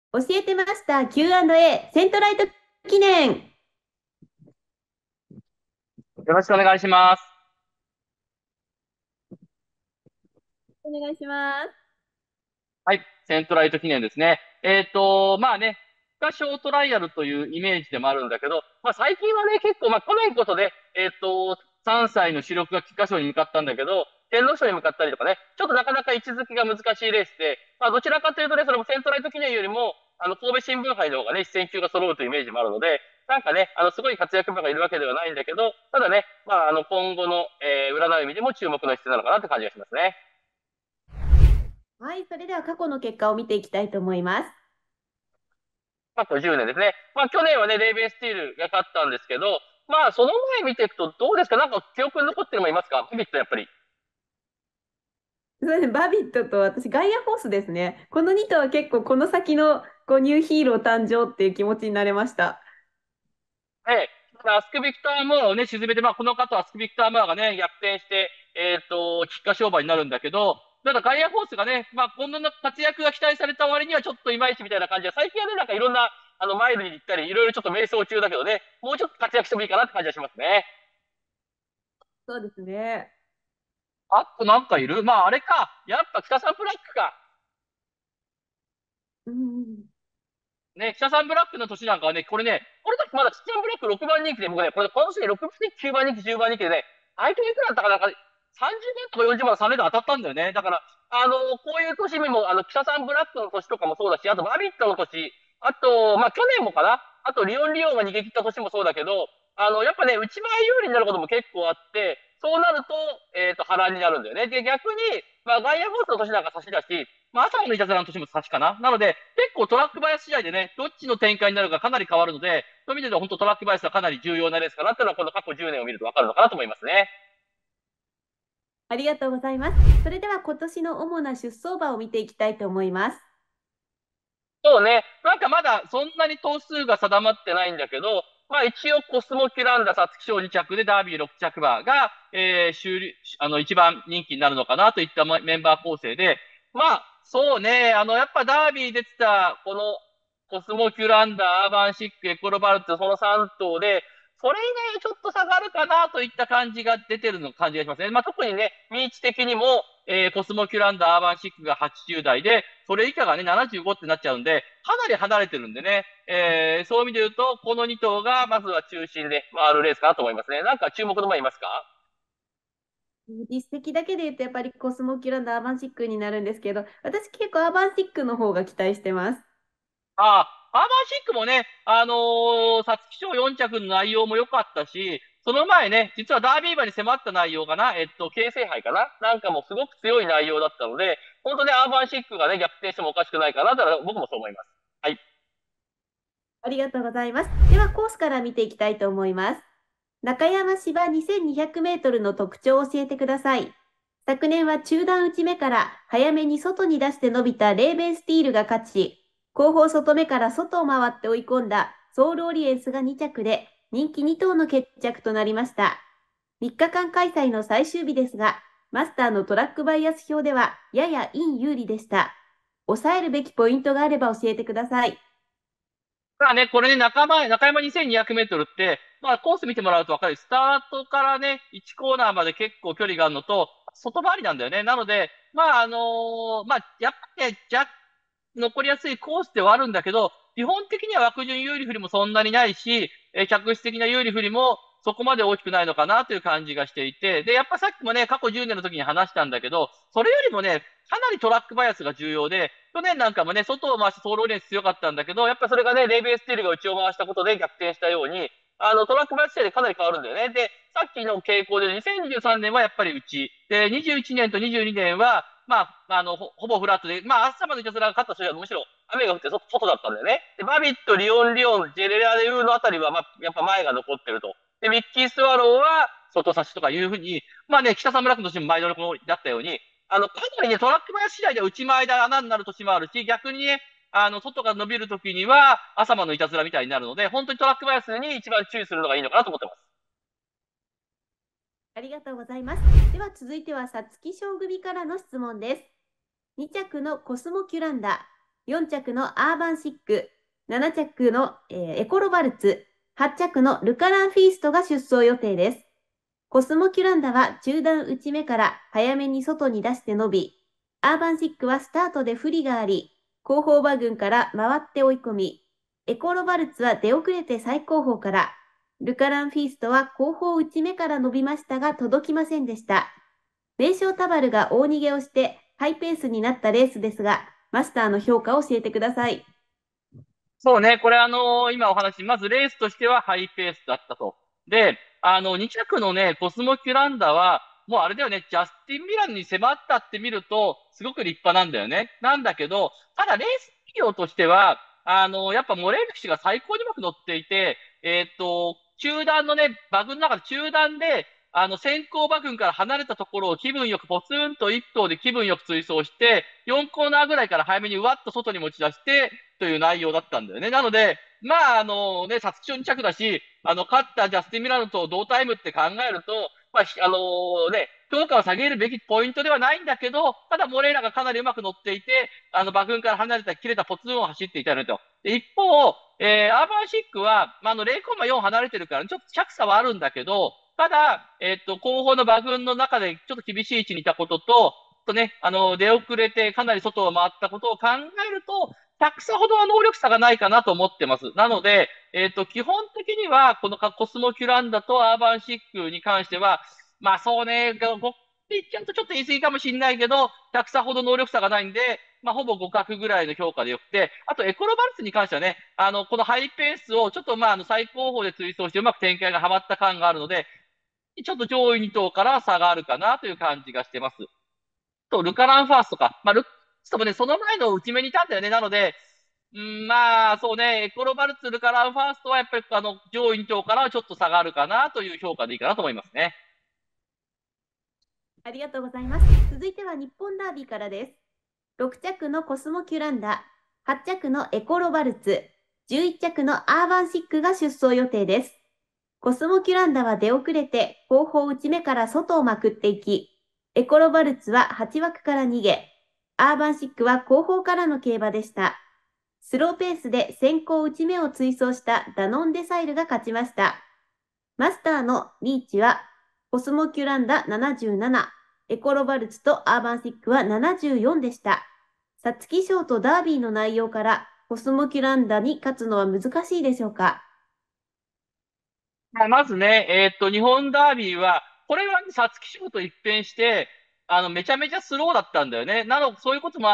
教えてました Q&A セントライト記念。 よろしくお願いします。 お願いします。 はい。セントライト記念ですね。まあね、菊花賞トライアルというイメージでもあるんだけど、まあ最近はね、結構、まあ去年こそね、3歳の主力が菊花賞に向かったんだけど、天皇賞に向かったりとかね、ちょっとなかなか位置づけが難しいレースで、まあどちらかというとね、それもセントライト記念よりも、神戸新聞杯の方がね、一戦級が揃うというイメージもあるので、なんかね、すごい活躍馬がいるわけではないんだけど、ただね、まあ今後の、占う意味でも注目の必要なのかなって感じがしますね。 はい、それでは過去の結果を見ていきたいと思います。 過去10年ですね。まあ去年はね、レーベンスティールが勝ったんですけど、まあその前見ていくとどうですか？なんか記憶に残ってるのもいますか？ビビットやっぱり。 そうですね、バビットと私、ガイアフォースですね。この2頭は結構この先のニューヒーロー誕生っていう気持ちになれました。 ええ。アスクビクターモアをね、沈めて、まあこの方アスクビクターモアがね、逆転して、菊花商売になるんだけど、ただガイアフォースがね、まあ今後の活躍が期待された割にはちょっといまいちみたいな感じで、最近はね、なんかいろんな、マイルに行ったり、いろいろちょっと迷走中だけどね、もうちょっと活躍してもいいかなって感じがしますね。 そうですね。 あとなんかいる？まああれか。やっぱ北サンブラックか。 うん。 ね、北サンブラックの年なんかはね、これね、これだけまだ北サンブラック6番人気で、僕ね、これ今年ね、6番人気、9番人気、10番人気でね、相手いくらだったかなんか、30番とか40番3連で当たったんだよね。だから、こういう年にも、北サンブラックの年とかもそうだし、あとバビットの年、あと、まあ、去年もかな、あとリオンが逃げ切った年もそうだけど、やっぱね、内前有利になることも結構あって、そうなると、波乱になるんだよね。で、逆に、まあ、ガイアフォースの年なんか差しだし、まあ、朝のいたずらの年も差しかな。なので、結構トラックバイアス試合でね、どっちの展開になるかかなり変わるので、そういう意味では本当トラックバイアスはかなり重要なレースかなっていうのは、この過去10年を見るとわかるのかなと思いますね。 ありがとうございます。それでは今年の主な出走馬を見ていきたいと思います。 そうね。なんかまだそんなに頭数が定まってないんだけど、まあ一応コスモキュランダ、皐月賞2着でダービー6着馬が、終了、一番人気になるのかなといったメンバー構成で、まあ、そうね。やっぱダービー出てた、このコスモキュランダ、アーバンシック、エコロバルツ、その3頭で、それ以外はちょっと下がるかなといった感じが出てるの感じがしますね。まあ特にね、ミーチ的にも、コスモキュランダ、アーバンシックが80代で、それ以下がね、75ってなっちゃうんで、かなり離れてるんでね、そういう意味で言うと、この2頭がまずは中心で回るレースかなと思いますね。なんか注目の馬いますか？ 実績だけで言うとやっぱりコスモキュランドアーバンシックになるんですけど、私結構アーバンシックの方が期待してます。 ああ、アーバンシックもね、皐月賞4着の内容も良かったし、その前ね、実はダービー馬に迫った内容かな、京成杯かななんかもすごく強い内容だったので、本当ね、アーバンシックがね、逆転してもおかしくないかな、だから僕もそう思います。はい。 ありがとうございます。ではコースから見ていきたいと思います。中山芝2200メートルの特徴を教えてください。昨年は中段内目から早めに外に出して伸びたレーベンスティールが勝ち、後方外目から外を回って追い込んだソウルオリエンスが2着で人気2頭の決着となりました。3日間開催の最終日ですが、マスターのトラックバイアス表ではややイン有利でした。抑えるべきポイントがあれば教えてください。 まあね、これね、中山2200メートルって、まあコース見てもらうとわかる。スタートからね、1コーナーまで結構距離があるのと、外回りなんだよね。なので、まあまあ、やっぱりね、残りやすいコースではあるんだけど、基本的には枠順有利不利もそんなにないし、客室的な有利不利もそこまで大きくないのかなという感じがしていて、で、やっぱさっきもね、過去10年の時に話したんだけど、それよりもね、かなりトラックバイアスが重要で、去年なんかもね、外を回してソールオリエンス強かったんだけど、やっぱそれがね、レイベンスティールが内を回したことで逆転したように、トラックバイアス試合でかなり変わるんだよね。で、さっきの傾向で2023年はやっぱり内。で、21年と22年は、まあ、ほぼフラットで、まあ、朝までいたずらが勝った試合はむしろ雨が降って外だったんだよね。で、バビット、リオン、ジェレラデウーのあたりは、まあ、やっぱ前が残ってると。で、ミッキースワローは外差しとかいうふうに、まあね、北サムラックの年も毎度のこのだったように、かなりね、トラック林次第で内前で穴になる年もあるし、逆にね、外が伸びるときには、朝間のいたずらみたいになるので、本当にトラックバイアスに一番注意するのがいいのかなと思ってます。 ありがとうございます。では続いては皐月賞組からの質問です。2着のコスモキュランダ。 4着のアーバンシック、7着の、エコロバルツ、8着のルカランフィーストが出走予定です。コスモキュランダは中段内目から早めに外に出して伸び、アーバンシックはスタートで不利があり、後方馬群から回って追い込み、エコロバルツは出遅れて最後方から、ルカランフィーストは後方内目から伸びましたが届きませんでした。名将タバルが大逃げをしてハイペースになったレースですが、マスターの評価を教えてください。 そうね、これ今お話、まずレースとしてはハイペースだったと。で、2着のね、コスモキュランダは、もうあれだよね、ジャスティン・ミランに迫ったって見ると、すごく立派なんだよね。なんだけど、ただレース企業としては、やっぱモレール騎手が最高にうまく乗っていて、中段のね、馬群の中で中段で、先行馬群から離れたところを気分よくポツンと一頭で気分よく追走して、4コーナーぐらいから早めにうわっと外に持ち出して、という内容だったんだよね。なので、まあ、皐月賞2着だし、勝ったジャスティン・ミラノと同タイムって考えると、まあ、評価を下げるべきポイントではないんだけど、ただモレーラがかなりうまく乗っていて、馬群から離れた切れたポツンを走っていたのと。で一方、アーバンシックは、0.4離れてるから、ちょっと着差はあるんだけど、ただ、後方の馬群の中でちょっと厳しい位置にいたこととね、出遅れてかなり外を回ったことを考えると、100差ほどは能力差がないかなと思ってます。なので、基本的には、このコスモキュランダとアーバンシックに関しては、まあそうね、5ってちゃんとちょっと言い過ぎかもしれないけど、100差ほど能力差がないんで、まあほぼ互角ぐらいの評価でよくて、あとエコロバルスに関してはね、このハイペースをちょっと最高峰で追走してうまく展開がはまった感があるので、ちょっと上位2頭からは差があるかなという感じがしてます。と、ルカランファーストか。ルカランファーストもね、その前の内目にいたんだよね。なので、そうね、エコロバルツ、ルカランファーストはやっぱり上位2頭からはちょっと差があるかなという評価でいいかなと思いますね。 ありがとうございます。続いては日本ダービーからです。6着のコスモキュランダ、8着のエコロバルツ、11着のアーバンシックが出走予定です。コスモキュランダは出遅れて後方内目から外をまくっていき、エコロバルツは8枠から逃げ、アーバンシックは後方からの競馬でした。スローペースで先行内目を追走したダノンデサイルが勝ちました。マスターのリーチはコスモキュランダ77、エコロバルツとアーバンシックは74でした。皐月賞とダービーの内容からコスモキュランダに勝つのは難しいでしょうか？ まずね、日本ダービーは、これはね、皐月賞と一変して、めちゃめちゃスローだったんだよね。そういうこともあって、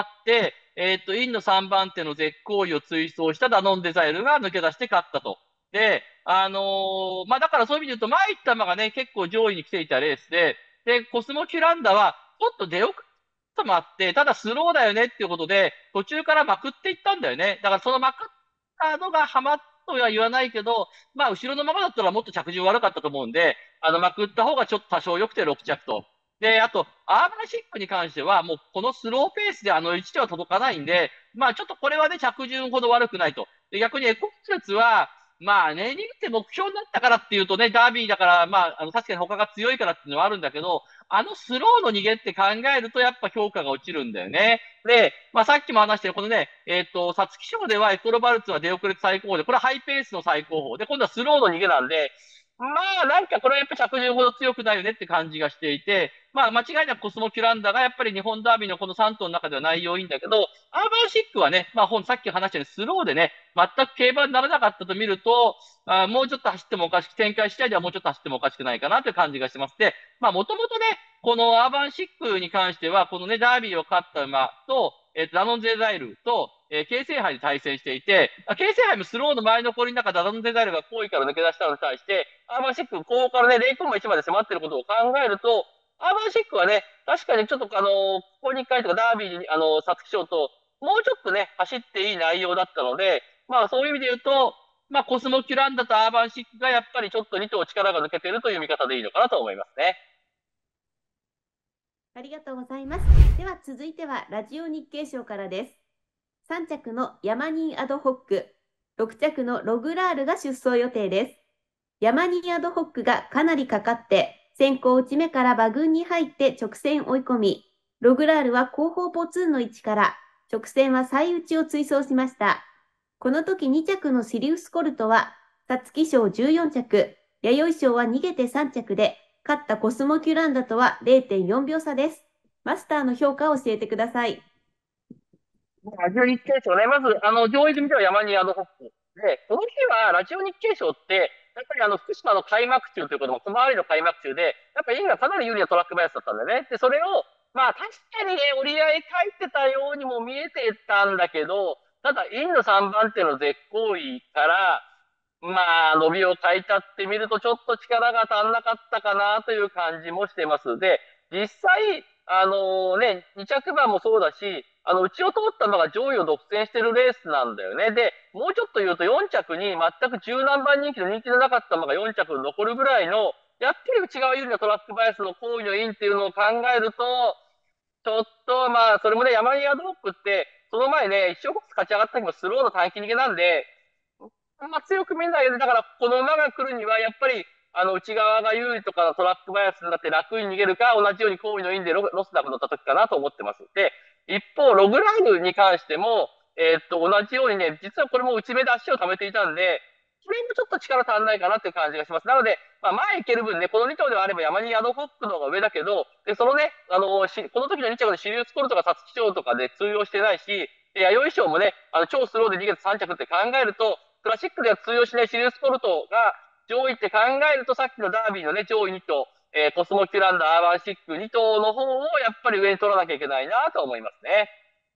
インの3番手の絶好位を追走したダノンデザイルが抜け出して勝ったと。で、だからそういう意味で言うと、前行った馬がね、結構上位に来ていたレースで、コスモキュランダは、ちょっと出遅れたもあって、ただスローだよねっていうことで、途中からまくっていったんだよね。だからそのまくったのがハマったとは言わないけど、後ろのままだったらもっと着順悪かったと思うんで、まくった方がちょっと多少良くて6着と。で、あと、アーバンシックに関しては、もうこのスローペースであの1では届かないんで、ちょっとこれはね、着順ほど悪くないと。で、逆にエコースは、年に見て目標になったからっていうとね、ダービーだから、確かに他が強いからっていうのはあるんだけど、スローの逃げって考えると、やっぱ評価が落ちるんだよね。で、さっきも話してる、このね、皐月賞ではエコロバルツは出遅れて最高峰で、これはハイペースの最高峰で、今度はスローの逃げなんで、なんかこれはやっぱ着順ほど強くないよねって感じがしていて、間違いなくコスモキュランダがやっぱり日本ダービーのこの3頭の中では内容いいんだけど、アーバンシックはね、さっき話したようにスローでね、全く競馬にならなかったと見ると、もうちょっと走ってもおかしく、展開次第ではもうちょっと走ってもおかしくないかなという感じがしてます。で、もともとね、このアーバンシックに関しては、このね、ダービーを勝った馬と、ダノンゼザイルと、京成杯で対戦していて、京成杯もスローの前残りの中、ダノンゼザイルが後位から抜け出したのに対して、アーバンシック後方からね、0.1まで迫ってることを考えると、アーバンシックはね、確かにちょっとここに1回とかダービーに、皐月賞と、もうちょっとね、走っていい内容だったので、そういう意味で言うと、コスモキュランダとアーバンシックがやっぱりちょっと2頭力が抜けてるという見方でいいのかなと思いますね。 ありがとうございます。では続いてはラジオ日経賞からです。3着のヤマニーアドホック、6着のログラールが出走予定です。ヤマニーアドホックがかなりかかって、先行内目から馬群に入って直線追い込み、ログラールは後方ポツンの位置から、 直線は最内を追走しました。この時2着のシリウスコルトは、皐月賞14着、弥生賞は逃げて3着で、勝ったコスモキュランダとは0.4秒差です。マスターの評価を教えてください。 ラジオ日経賞ね。まず、上位組では山にホップ。で、この日はラジオ日経賞って、やっぱり福島の開幕中ということも、小回りの開幕中で、やっぱりインがかなり有利なトラックバイアスだったんだよね。で、それを、まあ確かにね、折り合い書いてたようにも見えてたんだけど、ただ、インの3番手の絶好位から、まあ、伸びを書いたってみると、ちょっと力が足んなかったかなという感じもしてます。で、実際、2着馬もそうだし、内を通った馬が上位を独占してるレースなんだよね。で、もうちょっと言うと4着に全く十何番人気の人気のなかった馬が4着に残るぐらいの、やっぱり内側有利なトラックバイアスの行為のインっていうのを考えると、ちょっとまあ、それもね、ヤマニアドロップって、その前ね、一生勝ち上がった時もスローの短期逃げなんで、あんま強く見えないよね。だから、この馬が来るには、やっぱり、内側が有利とかのトラックバイアスになって楽に逃げるか、同じように交尾のインでロスダム乗った時かなと思ってます。で、一方、ログライルに関しても、同じようにね、実はこれも内目で足を溜めていたんで、これもちょっと力足んないかなっていう感じがします。なので、まあ、前行ける分ね、この2頭ではあれば山にヤドホックの方が上だけど、で、そのね、この時の2着でシリウスコルとか皐月賞とかで通用してないし、弥生賞もね、超スローで逃げて3着って考えると、クラシックでは通用しないシリウスコルトが上位って考えると、さっきのダービーのね、上位2頭、コスモキュランダー、アーバンシック2頭の方をやっぱり上に取らなきゃいけないなと思いますね。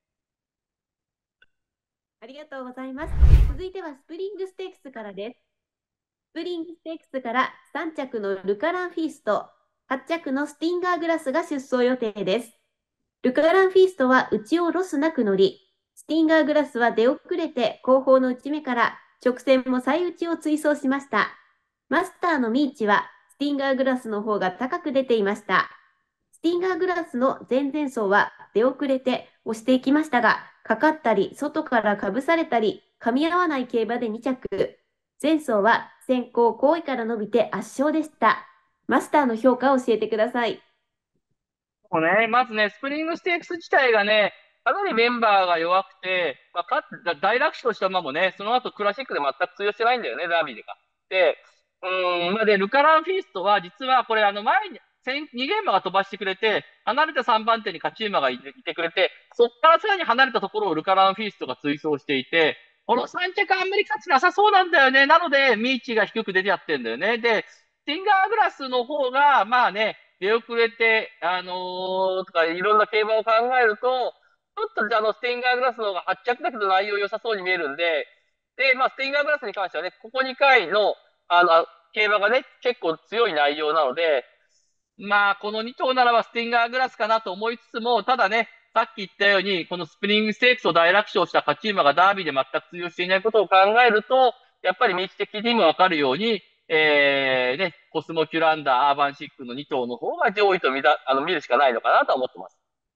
ありがとうございます。続いてはスプリングステークスからです。スプリングステークスから3着のルカランフィースト、8着のスティンガーグラスが出走予定です。ルカランフィーストは内をロスなく乗り、スティンガーグラスは出遅れて後方の内目から直線も最内を追走しました。マスターのミーチはスティンガーグラスの方が高く出ていました。スティンガーグラスの前々走は出遅れて押していきましたが、かかったり、外からかぶされたり、噛み合わない競馬で2着。前走は先行後位から伸びて圧勝でした。マスターの評価を教えてください。 もうね、まずね、スプリングステークス自体がね、かなりメンバーが弱くて、まあ、大落首とした馬もね、その後クラシックで全く通用してないんだよね、ダービーでか。で、まあ、で、ルカランフィーストは、実はこれ前に、逃げ馬が飛ばしてくれて、離れた3番手に勝ち馬がいてくれて、そっからさらに離れたところをルカランフィーストが追走していて、この3着あんまり価値なさそうなんだよね。なので、ミーチが低く出てやってんだよね。で、スティンガーグラスの方が、まあね、出遅れて、とかいろんな競馬を考えると、ちょっとスティンガーグラスの方が発着だけど内容良さそうに見えるんで、で、まあ、スティンガーグラスに関してはね、ここ2回の、競馬がね、結構強い内容なので、まあ、この2頭ならばスティンガーグラスかなと思いつつも、ただね、さっき言ったように、このスプリングステークスを大楽勝した勝ち馬がダービーで全く通用していないことを考えると、やっぱり道的にもわかるように、コスモキュランダー、アーバンシックの2頭の方が上位と見るしかないのかなと思ってます。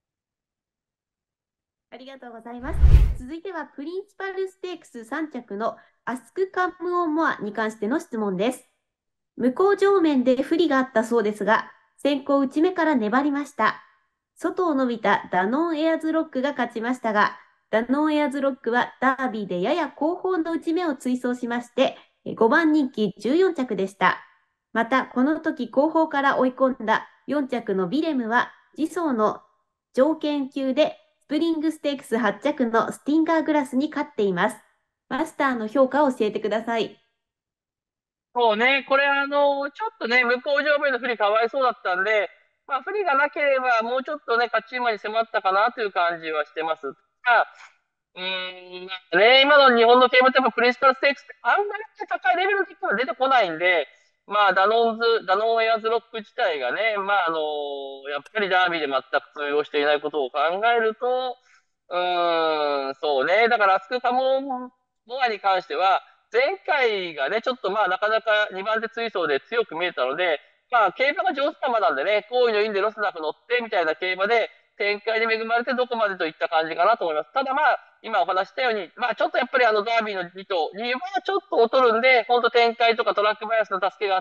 ありがとうございます。続いてはプリンシパルステークス3着のアスクカムオンモアに関しての質問です。向こう上面で不利があったそうですが、先行内目から粘りました。外を伸びたダノンエアーズロックが勝ちましたが、ダノンエアーズロックはダービーでやや後方の内目を追走しまして、5番人気14着でした。また、この時後方から追い込んだ4着のビレムは、次走の条件級でスプリングステークス8着のスティンガーグラスに勝っています。マスターの評価を教えてください。 そうね、これちょっとね、向こう上面の不利かわいそうだったんで、まあ不利がなければもうちょっとね、勝ち馬に迫ったかなという感じはしてます。まあね、今の日本の競馬ってやっぱプリンシパルステークスってあんまり高いレベルの結果が出てこないんで、まあダノンエアーズロック自体がね、まあやっぱりダービーで全く通用していないことを考えると、そうね、だからアスクカモンモアに関しては、前回がね、ちょっとまあなかなか2番手追走で強く見えたので、まあ競馬が上手な馬なんでね、好意のインでロスなく乗ってみたいな競馬で、展開に恵まれてどこまでといった感じかなと思います。ただまあ、今お話したように、まあちょっとやっぱりダービーの2頭にはちょっと劣るんで、本当展開とかトラックバイアスの助けがあって、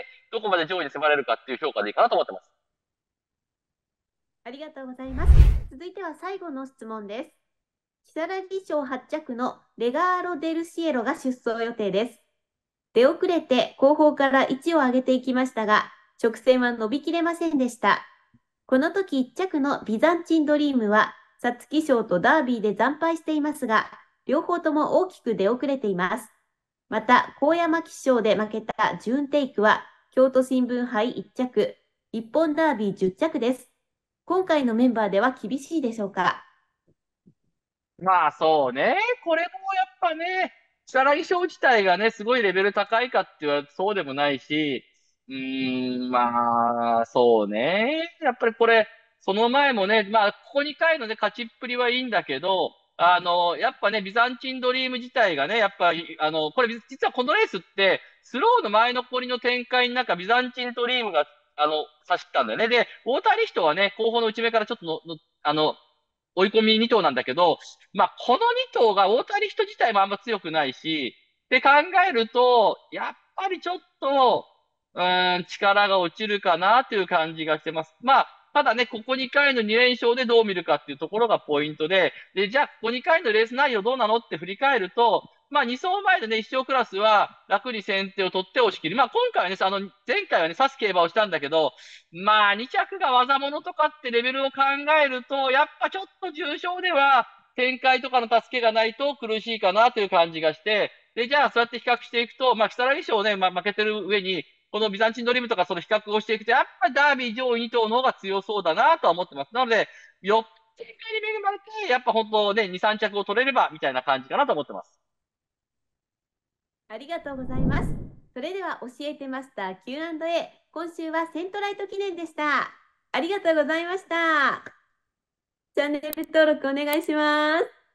どこまで上位に迫れるかっていう評価でいいかなと思ってます。 ありがとうございます。続いては最後の質問です。 如月賞8着のレガーロ・デル・シエロが出走予定です。出遅れて後方から位置を上げていきましたが、直線は伸びきれませんでした。この時1着のビザンチンドリームは、皐月賞とダービーで惨敗していますが、両方とも大きく出遅れています。また、高山騎賞で負けたジューンテイクは、京都新聞杯1着、日本ダービー10着です。今回のメンバーでは厳しいでしょうか？ まあそうね。これもやっぱね、如月賞自体がね、すごいレベル高いかって言われるとそうでもないし、まあ、そうね。やっぱりこれ、その前もね、まあ、ここ2回のね、勝ちっぷりはいいんだけど、やっぱね、ビザンチンドリーム自体がね、やっぱり、これ、実はこのレースって、スローの前残りの展開の中、ビザンチンドリームが、差しったんだよね。で、大谷人はね、後方の内目からちょっと追い込み2頭なんだけど、まあ、この2頭が大谷人自体もあんま強くないし、って考えると、やっぱりちょっと、力が落ちるかなという感じがしてます。まあ、ただね、ここ2回の2連勝でどう見るかっていうところがポイントで、じゃあ、ここ2回のレース内容どうなのって振り返ると、まあ、2走前でね、1勝クラスは楽に先手を取って押し切る。まあ、今回はね、前回はね、指す競馬をしたんだけど、まあ、2着が技物とかってレベルを考えると、やっぱちょっと重症では、展開とかの助けがないと苦しいかなという感じがして、で、じゃあそうやって比較していくと、まあ、木更木賞ね、まあ、負けてる上に、このビザンチンドリームとかその比較をしていくと、やっぱりダービー上位2頭の方が強そうだなとは思ってます。なので、展開に恵まれて、やっぱ本当ね、2、3着を取れれば、みたいな感じかなと思ってます。 ありがとうございます。それでは教えてマスター Q&A。今週はセントライト記念でした。ありがとうございました。チャンネル登録お願いします。